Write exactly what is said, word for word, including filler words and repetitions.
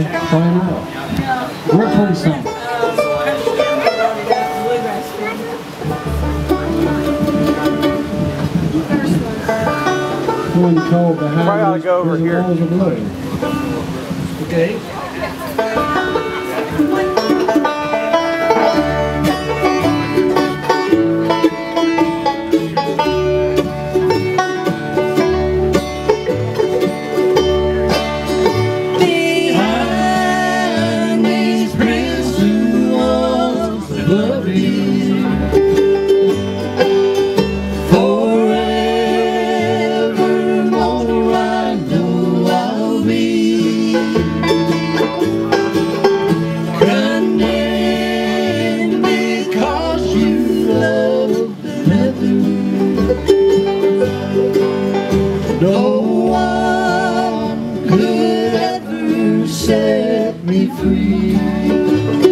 Trying out. We're playing song. One called Behind Probably ought to go over the here. Walls of Blue. Okay. Behind these prison walls of loving, forevermore I know I'll be condemned because you love another. No one could ever set me free.